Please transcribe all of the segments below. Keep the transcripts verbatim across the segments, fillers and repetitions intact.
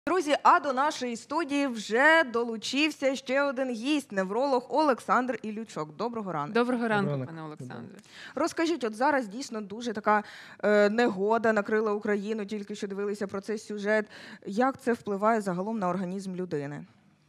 Друзі, а до нашої студії вже долучився ще один гість, невролог Олександр Іллючок. Доброго ранку. Доброго ранку, Доброго пане Олександре. Розкажіть, от зараз дійсно дуже така е, негода накрила Україну, тільки що дивилися про цей сюжет. Як це впливає загалом на організм людини?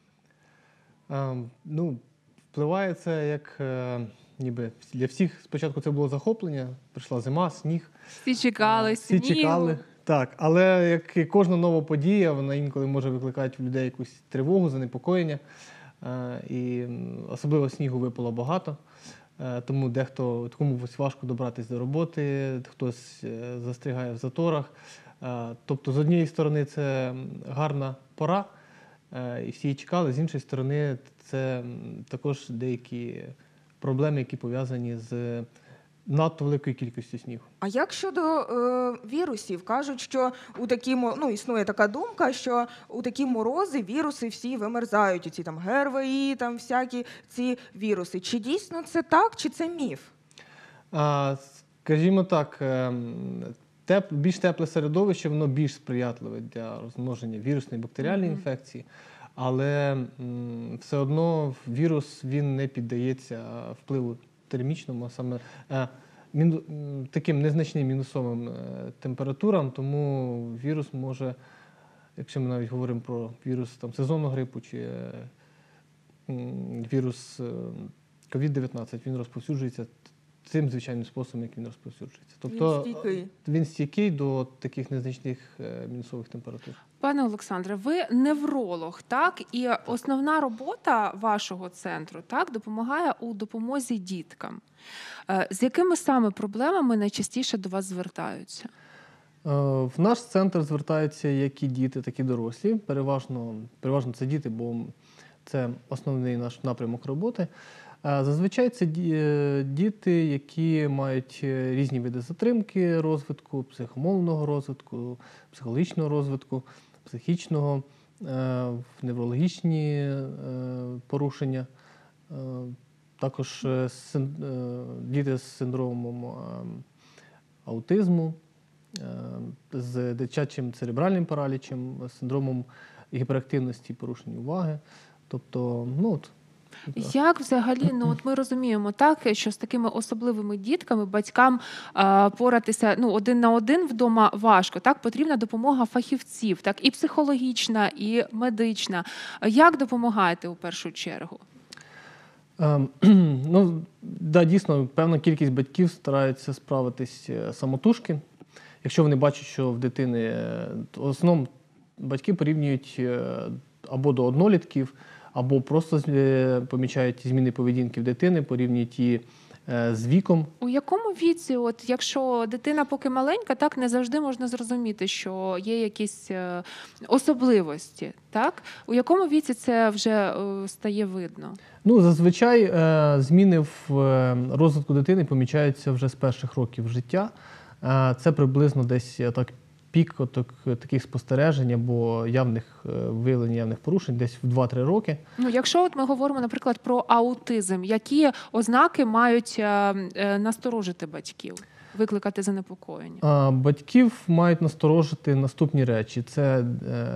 А, ну, впливає це як, е, ніби для всіх спочатку це було захоплення, прийшла зима, сніг. Всі чекали, Всі снігу. чекали. Так, але як і кожна нова подія, вона інколи може викликати в людей якусь тривогу, занепокоєння. Е, і особливо снігу випало багато. Е, тому дехто, комусь важко добратися до роботи, хтось е, застрягає в заторах. Е, тобто, з однієї сторони, це гарна пора, е, і всі її чекали, з іншої сторони, це також деякі проблеми, які пов'язані з надто великою кількістю снігу. А як щодо е, вірусів? Кажуть, що у такі, мо- ну, існує така думка, що у такі морози віруси всі вимерзають, ці там ГРВІ, там всякі ці віруси. Чи дійсно це так, чи це міф? А, скажімо так, ем, теп, більш тепле середовище, воно більш сприятливе для розмноження вірусної бактеріальної Мгм. інфекції, але м, все одно вірус він не піддається впливу термічному, а саме е, міну, м, таким незначним мінусовим е, температурам, тому вірус може, якщо ми навіть говоримо про вірус там, сезонного грипу чи е, м, вірус е, ковід дев'ятнадцять, він розповсюджується цим звичайним способом, як він розповсюджується. Тобто Він стійкий. він стійкий до таких незначних е, мінусових температур. Пане Олександре, ви невролог, так? І основна робота вашого центру, так, допомагає у допомозі діткам. Е, З якими саме проблемами найчастіше до вас звертаються? Е, В наш центр звертаються як і діти, так і дорослі. Переважно, переважно це діти, бо це основний наш напрямок роботи. Е, Зазвичай це ді- е, діти, які мають е, різні види затримки розвитку, психомовного розвитку, психологічного розвитку, психічного, е, неврологічні е, порушення. Е, Також е, син- е, діти з синдромом е, аутизму, е, з дитячим церебральним паралічем, з синдромом гіперактивності, порушення уваги. Тобто, ну от. Як взагалі, ну от ми розуміємо, так, що з такими особливими дітками батькам а, поратися ну, один на один вдома важко, так, потрібна допомога фахівців, так, і психологічна, і медична. Як допомагаєте у першу чергу? Ем, Ну, да, дійсно, певна кількість батьків стараються справитись е, самотужки. Якщо вони бачать, що в дитини, е, в основному батьки порівнюють е, або до однолітків, або просто е, помічають зміни поведінки в дитини, порівнюють її е, з віком. У якому віці, от якщо дитина поки маленька, так не завжди можна зрозуміти, що є якісь е, особливості, так? У якому віці це вже е, стає видно? Ну, зазвичай е, зміни в е, розвитку дитини помічаються вже з перших років життя. Е, Це приблизно десь е, так пік отак, таких спостережень або явних е, виявлень явних порушень десь в два-три роки. Ну, якщо от ми говоримо, наприклад, про аутизм, які ознаки мають е, е, насторожити батьків, викликати занепокоєння? А батьків мають насторожити наступні речі: це е,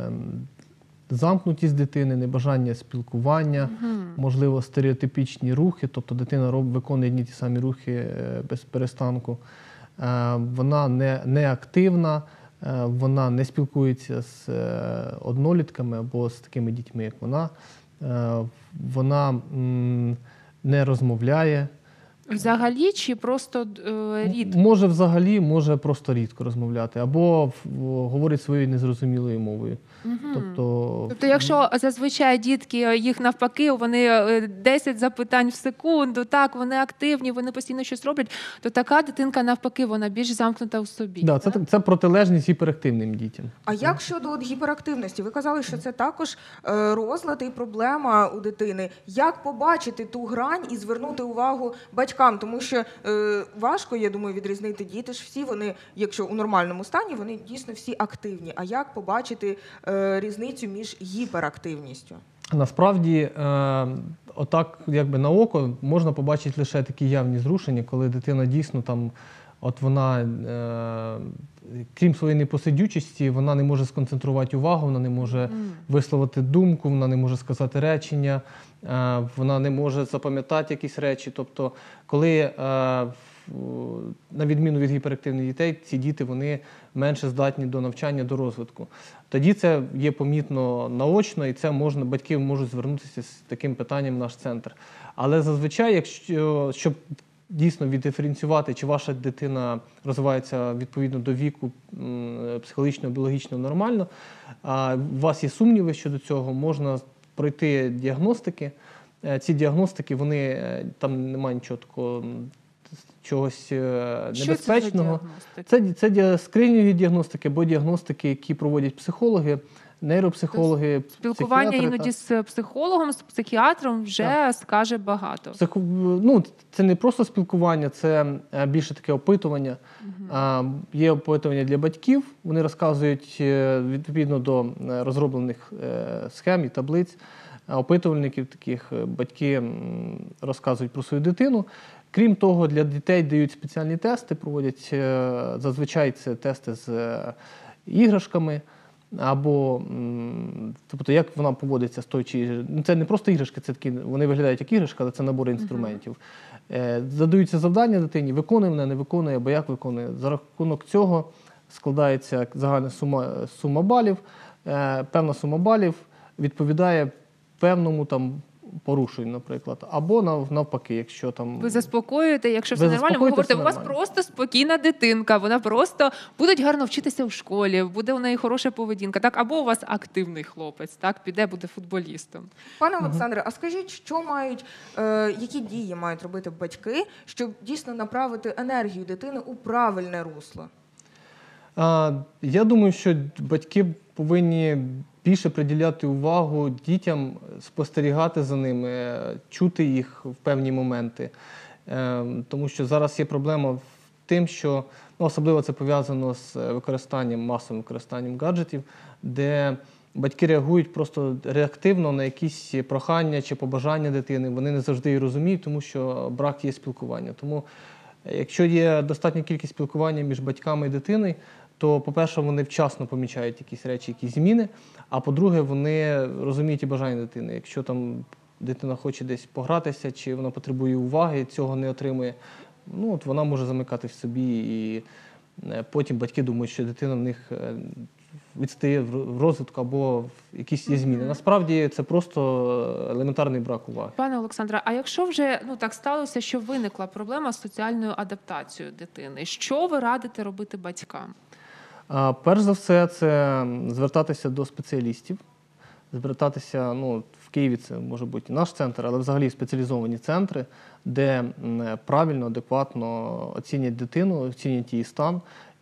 замкнутість дитини, небажання спілкування, Мгм. можливо, стереотипічні рухи, тобто дитина роб, виконує одні й ті самі рухи е, без перестанку. Е, Вона не, не активна, е, вона не спілкується з е, однолітками або з такими дітьми, як вона. Е, Вона м, не розмовляє. Взагалі чи просто е, рідко? Може взагалі, може просто рідко розмовляти, або в- в- говорить своєю незрозумілою мовою. Мгм. Тобто, Тобто, якщо зазвичай дітки, їх навпаки, вони е, десять запитань в секунду, так, вони активні, вони постійно щось роблять, то така дитинка навпаки, вона більш замкнута у собі. да, це, так? це протилежність гіперактивним дітям. А як щодо от гіперактивності? Ви казали, що це також е, розлад і проблема у дитини. Як побачити ту грань і звернути увагу батькам? Тому що е, важко, я думаю, відрізнити діти ж всі, вони, якщо у нормальному стані, вони дійсно всі активні. А як побачити е, різницю між гіперактивністю? Насправді, е, отак, якби на око, можна побачити лише такі явні зрушення, коли дитина дійсно там От вона, е, крім своєї непосидючості, вона не може сконцентрувати увагу, вона не може висловити думку, вона не може сказати речення, е, вона не може запам'ятати якісь речі. Тобто, коли, е, в- на відміну від гіперактивних дітей, ці діти вони менше здатні до навчання, до розвитку. Тоді це є помітно наочно, і це можна, батьки можуть звернутися з таким питанням в наш центр. Але зазвичай, якщо щоб дійсно віддиференціювати, чи ваша дитина розвивається відповідно до віку м, психологічно, біологічно нормально, а у вас є сумніви щодо цього, можна пройти діагностики. Е, Ці діагностики, вони е, там немає нічого такого м, чогось е, Що це за небезпечного. діагностика? Це, це діа- скринінгові діагностики або діагностики, які проводять психологи, нейропсихологи, Спілкування психіатри, іноді так. з психологом, з психіатром вже Так. скаже багато. Психо... Ну, це не просто спілкування, це е, більше таке опитування. А, є опитування для батьків, вони розказують е, відповідно до е, розроблених е, схем і таблиць, е, опитувальників таких, е, батьки м, розказують про свою дитину. Крім того, для дітей дають спеціальні тести, проводять, е, зазвичай це тести з е, іграшками, або м, тобто, як вона поводиться з той чи ну, це не просто іграшки, це такі, вони виглядають як іграшка, але це набор інструментів. Е, Задаються завдання дитині, виконує вона, не виконує, або як виконує. За рахунок цього складається загальна сума, сума балів. Е, Певна сума балів відповідає певному там порушенню, наприклад, або нав- навпаки, якщо там Ви заспокоюєте, якщо Ви все нормально, ви заспокоїте, говорите, все у вас нормально. просто спокійна дитинка, вона просто буде гарно вчитися в школі, буде у неї хороша поведінка, так? Або у вас активний хлопець, так, піде, буде футболістом. Пане Олександре, а скажіть, що мають, е, які дії мають робити батьки, щоб дійсно направити енергію дитини у правильне русло? А, Я думаю, що батьки повинні більше приділяти увагу дітям, спостерігати за ними, чути їх в певні моменти. Е, Тому що зараз є проблема в тим, що ну, особливо це пов'язано з використанням, масовим використанням гаджетів, де батьки реагують просто реактивно на якісь прохання чи побажання дитини. Вони не завжди її розуміють, тому що брак є спілкування. Тому якщо є достатня кількість спілкування між батьками і дитиною, то, по-перше, вони вчасно помічають якісь речі, якісь зміни, а по-друге, вони розуміють і бажання дитини. Якщо там дитина хоче десь погратися, чи вона потребує уваги, цього не отримує, ну, от вона може замикати в собі, і е, потім батьки думають, що дитина в них е, відстає в розвитку або якісь є зміни. Насправді це просто елементарний брак уваги. Пане Олександре, а якщо вже ну так сталося, що виникла проблема з соціальною адаптацією дитини, що ви радите робити батькам? А, Перш за все, це звертатися до спеціалістів, звертатися, ну, в Києві це може бути наш центр, але взагалі спеціалізовані центри, де м, правильно, адекватно оцінять дитину, оцінять її стан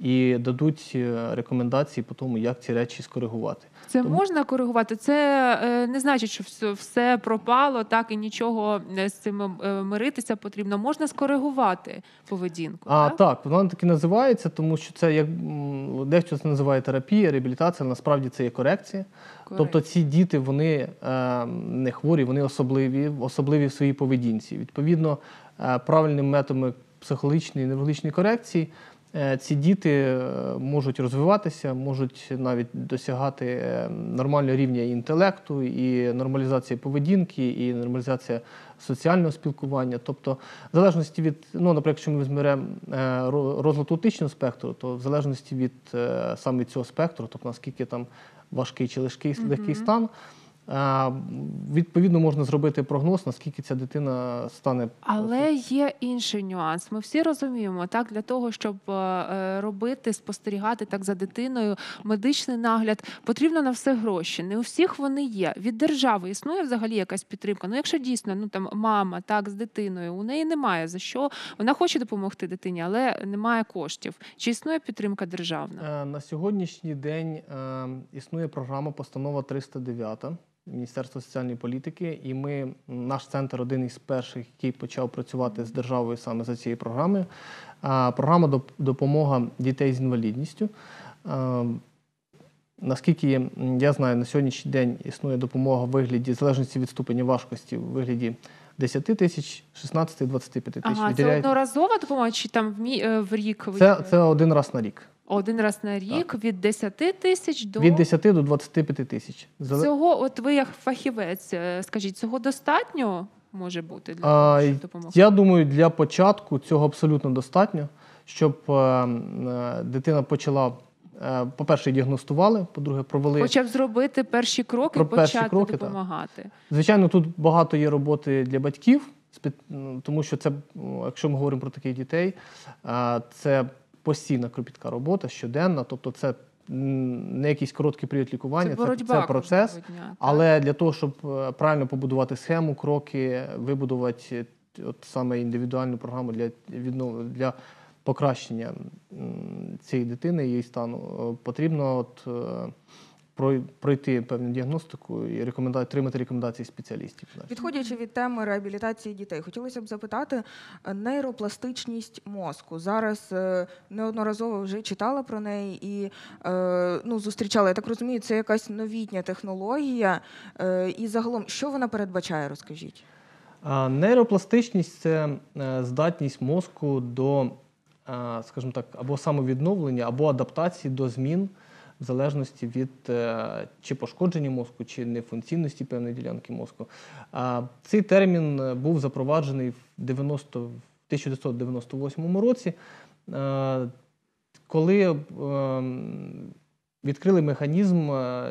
і дадуть е, рекомендації по тому, як ці речі скоригувати. Це можна коригувати? Це е, не значить, що все, все пропало, так, і нічого е, з цим е, миритися потрібно. Можна скоригувати поведінку, А так? так, вона так і називається, тому що це як м, дехто це називає терапія, реабілітація, але насправді це є корекція. Тобто ці діти, вони е, не хворі, вони особливі, особливі в своїй поведінці. Відповідно, е, правильними методами психологічної і неврологічної корекції е, ці діти е, можуть розвиватися, можуть навіть досягати е, нормального рівня і інтелекту, і нормалізації поведінки, і нормалізація соціального спілкування. Тобто, в залежності від, ну, наприклад, якщо ми візьмемо е, ро- розлад аутичного спектру, то в залежності від е, саме цього спектру, тобто наскільки там важкий чи легкий, легкий стан, а, відповідно можна зробити прогноз, наскільки ця дитина стане. Але є інший нюанс. Ми всі розуміємо, так, для того, щоб е, робити, спостерігати так за дитиною, медичний нагляд, потрібно на все гроші. Не у всіх вони є. Від держави існує взагалі якась підтримка. Ну, якщо дійсно, ну там мама так з дитиною, у неї немає за що. Вона хоче допомогти дитині, але немає коштів. Чи існує підтримка державна? Е, На сьогоднішній день е, існує програма «Постанова триста дев'ять» Міністерства соціальної політики, і ми, наш центр один із перших, який почав працювати з державою саме за цією програмою. А, Програма доп- «Допомога дітей з інвалідністю». Е, Наскільки я знаю, на сьогоднішній день існує допомога в вигляді, в залежності від ступеня важкості, в вигляді десять тисяч, шістнадцять, двадцять п'ять тисяч. Ага, це Виділяють. одноразова допомога чи там в, мі... е, в рік? ви- Це, це один раз на рік. Один раз на рік від десяти тисяч до... Від десяти до двадцяти п'яти тисяч. Зале- Цього, от ви як фахівець, е, скажіть, цього достатньо може бути для А, того, щоб допомогти? Я думаю, для початку цього абсолютно достатньо, щоб е, е, дитина почала, е, по-перше, діагностували, по-друге, провели. Хоча б зробити перші кроки, Про перші почати кроки, так. допомагати. Звичайно, тут багато є роботи для батьків, спе- ну, тому що це, ну, якщо ми говоримо про таких дітей, е, це постійна кропітка робота, щоденна, тобто це м, не якийсь короткий період лікування, Це це, боротьба це процес. кожного дня, так? Але для того, щоб е, правильно побудувати схему, кроки, вибудувати е, от саме індивідуальну програму для віднов... для покращення м, цієї дитини, її стану, е, потрібно от, е, прой- пройти певну діагностику і рекоменда... отримати рекомендації спеціалістів. Відходячи від теми реабілітації дітей, хотілося б запитати е, нейропластичність мозку. Зараз е, неодноразово вже читала про неї і е, ну, зустрічала. Я так розумію, це якась новітня технологія. Е, І загалом, що вона передбачає, розкажіть? А нейропластичність – це е, здатність мозку до, е, скажімо так, або самовідновлення, або адаптації до змін в залежності від е, чи пошкодження мозку, чи нефункційності певної ділянки мозку. А цей термін е, був запроваджений в дев'яносто в тисяча дев'ятсот дев'яносто восьмому році, е, коли е, відкрили механізм е,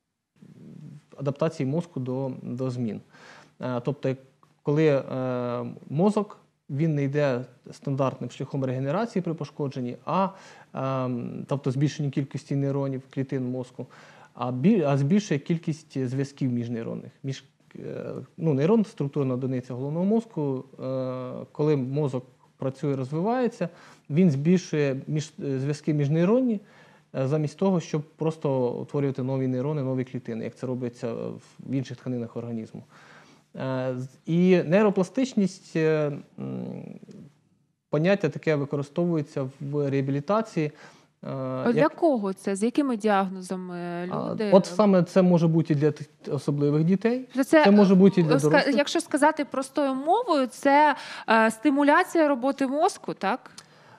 адаптації мозку до, до змін. Е, Тобто, як- коли е, мозок він не йде стандартним шляхом регенерації при пошкодженні, а е, тобто збільшення кількості нейронів, клітин мозку, а, бі, а збільшує кількість зв'язків міжнейронних. Між, е, ну, нейрон – структурна одиниця головного мозку. Е, коли мозок працює, розвивається, він збільшує між, зв'язки міжнейронні, е, замість того, щоб просто утворювати нові нейрони, нові клітини, як це робиться в інших тканинах організму. Е, з- І нейропластичність, е, м, поняття таке використовується в реабілітації. е, А Для як- кого це? З якими діагнозами а, люди? От саме це може бути і для тих особливих дітей. Тобто Це, Це може бути і для ска- дорослих. Якщо сказати простою мовою, це е, стимуляція роботи мозку, так?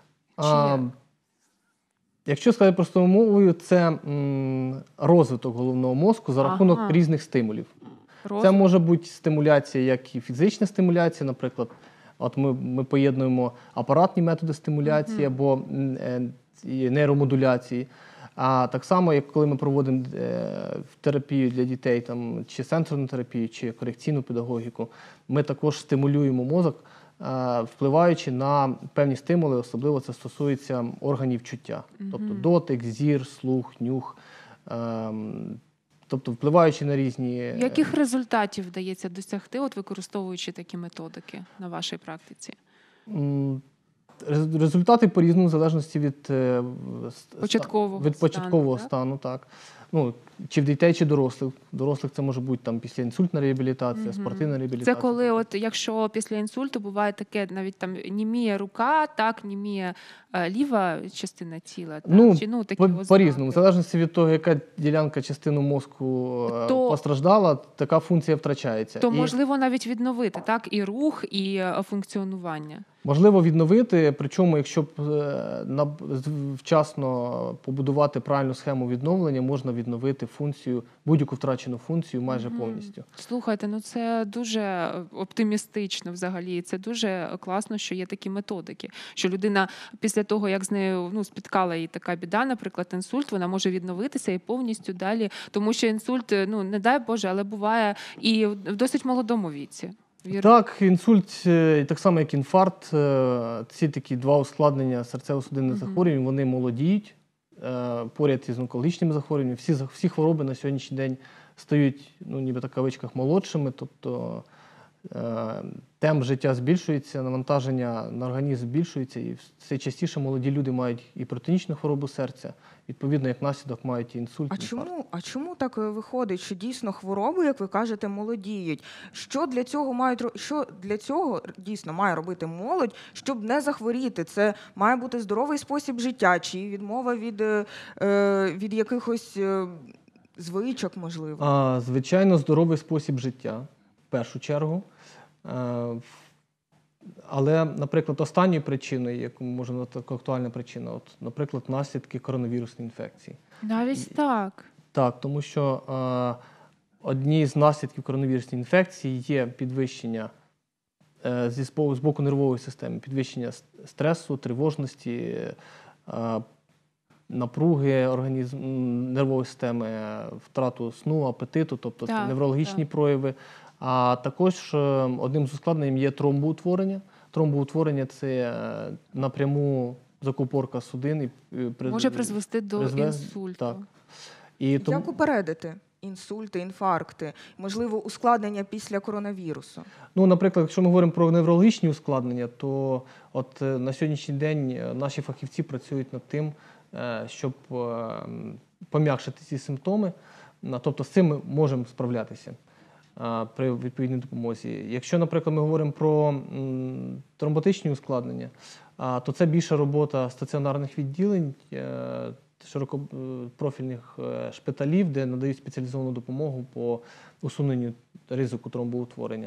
А, Чи- Якщо сказати простою мовою, це м, розвиток головного мозку за рахунок Ага. різних стимулів. Це Розвиток? може бути стимуляція, як і фізична стимуляція, наприклад, от ми, ми поєднуємо апаратні методи стимуляції або м, е, і нейромодуляції. А так само, як коли ми проводимо е, в терапію для дітей, там, чи сенсорну терапію, чи корекційну педагогіку, ми також стимулюємо мозок, е, впливаючи на певні стимули, особливо це стосується органів чуття. Тобто дотик, зір, слух, нюх. ем, Тобто впливаючи на різні. Яких результатів вдається досягти, от використовуючи такі методики на вашій практиці? М, рез- Результати по-різному, в залежності від, е, в- ста- Початкового від стану, початкового так? стану, так. Ну, чи в дітей, чи дорослих. Дорослих це може бути там післяінсультна реабілітація, Мгм. спортивна реабілітація. Це коли, от якщо після інсульту буває таке, навіть там німіє рука, так, німіє е, ліва частина тіла, так? Ну, Чи, ну такі По- ознаки? По-різному, в залежності від того, яка ділянка частини мозку е, То- постраждала, така функція втрачається. То І можливо навіть відновити, так, і рух, і е, функціонування. можливо відновити, причому, якщо б е, на- з- вчасно побудувати правильну схему відновлення, можна відновити функцію, будь-яку втрачену функцію майже Мгм. повністю. Слухайте, ну це дуже оптимістично взагалі. Це дуже класно, що є такі методики. Що людина після того, як з нею ну, спіткала її така біда, наприклад, інсульт, вона може відновитися і повністю далі. Тому що інсульт, ну не дай Боже, але буває і в досить молодому віці. Вірно? Так, інсульт, е, так само як інфаркт, е, ці такі два ускладнення серцево-судинних Мгм. захворювань, вони молодіють е, поряд із онкологічними захворюваннями. Всі, зах- всі хвороби на сьогоднішній день стають, ну, ніби так в кавичках, молодшими, тобто е, темп життя збільшується, навантаження на організм збільшується, і все частіше молоді люди мають і протонічну хворобу серця, відповідно, як наслідок мають і інсульт. А інфаркт. чому, а чому так е, виходить, що дійсно хвороби, як ви кажете, молодіють? Що для цього мають ро- що для цього дійсно має робити молодь, щоб не захворіти? Це має бути здоровий спосіб життя, чи відмова від, е, е, від якихось е, звичок, можливо? А, звичайно, здоровий спосіб життя, в першу чергу. Е, Але, наприклад, останньою причиною, яку можемо назвати актуальна причина, от, наприклад, наслідки коронавірусної інфекції. Навіть так. Так, тому що е, одні з наслідків коронавірусної інфекції є підвищення е, зі спо- з боку нервової системи, підвищення с- стресу, тривожності, е, напруги організм, м, нервової системи, е, втрату сну, апетиту, тобто це Так, неврологічні так. прояви. А також е, одним з ускладнень є тромбоутворення. Тромбоутворення – це е, напряму закупорка судин. І, е, приз- Може призвести до призве- інсульту. Так. І тому, Як упередити інсульти, інфаркти, можливо, ускладнення після коронавірусу? ну, наприклад, якщо ми говоримо про неврологічні ускладнення, то от е, на сьогоднішній день е, наші фахівці працюють над тим, е, щоб е, м, пом'якшити ці симптоми. На- Тобто з цим ми можемо справлятися е, при відповідній допомозі. Якщо, наприклад, ми говоримо про м, тромботичні ускладнення, а, то це більша робота стаціонарних відділень, е, широкопрофільних е, шпиталів, де надають спеціалізовану допомогу по усуненню ризику тромбоутворення.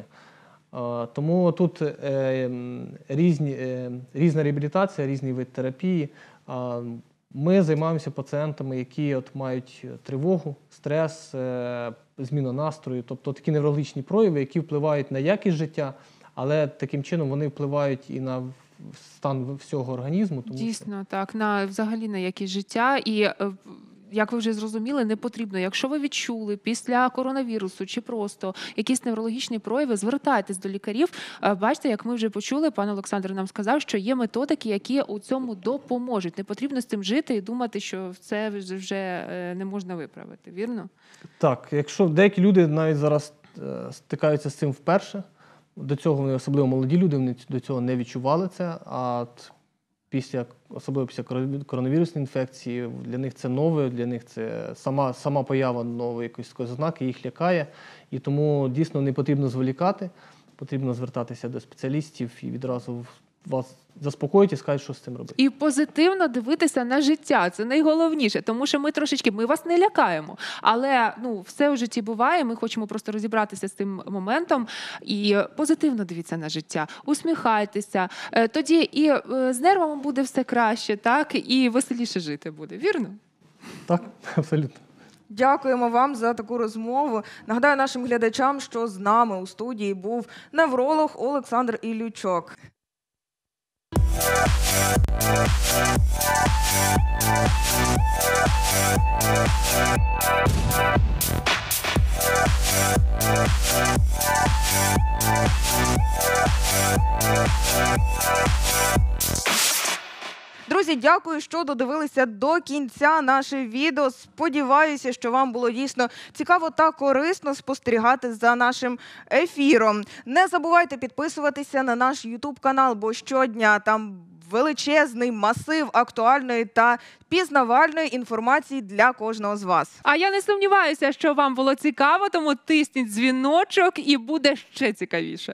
Е, Тому тут е, м, різні, е, різна реабілітація, різний вид терапії. А, Ми займаємося пацієнтами, які от мають тривогу, стрес, е, зміну настрою, тобто такі неврологічні прояви, які впливають на якість життя, але таким чином вони впливають і на стан всього організму. Тому що- Дійсно, так, на взагалі на якість життя. І е, як ви вже зрозуміли, не потрібно. Якщо ви відчули після коронавірусу чи просто якісь неврологічні прояви, звертайтесь до лікарів. Е, Бачите, як ми вже почули, пан Олександр нам сказав, що є методики, які у цьому допоможуть. Не потрібно з цим жити і думати, що це вже е, не можна виправити. Вірно? Так, якщо деякі люди навіть зараз е, стикаються з цим вперше, до цього вони, особливо молоді люди, вони до цього не відчували це, а от після, особливо після коро- коронавірусної інфекції, для них це нове, для них це сама, сама поява нової якоїсь такої ознаки їх лякає, і тому дійсно не потрібно зволікати, потрібно звертатися до спеціалістів і відразу вас заспокоїть і скажуть, що з цим робити. І позитивно дивитися на життя. Це найголовніше, тому що ми трошечки, ми вас не лякаємо. Але ну, все у житті буває, ми хочемо просто розібратися з цим моментом. І позитивно дивіться на життя, усміхайтеся. Е, Тоді і е, з нервами буде все краще, так, і веселіше жити буде. Вірно? Так, абсолютно. Дякуємо вам за таку розмову. Нагадаю нашим глядачам, що з нами у студії був невролог Олександр Іллючок. Друзі, дякую, що додивилися до кінця наше відео. Сподіваюся, що вам було дійсно цікаво та корисно спостерігати за нашим ефіром. Не забувайте підписуватися на наш ютуб-канал, бо щодня там величезний масив актуальної та пізнавальної інформації для кожного з вас. А я не сумніваюся, що вам було цікаво, тому тисніть дзвіночок і буде ще цікавіше.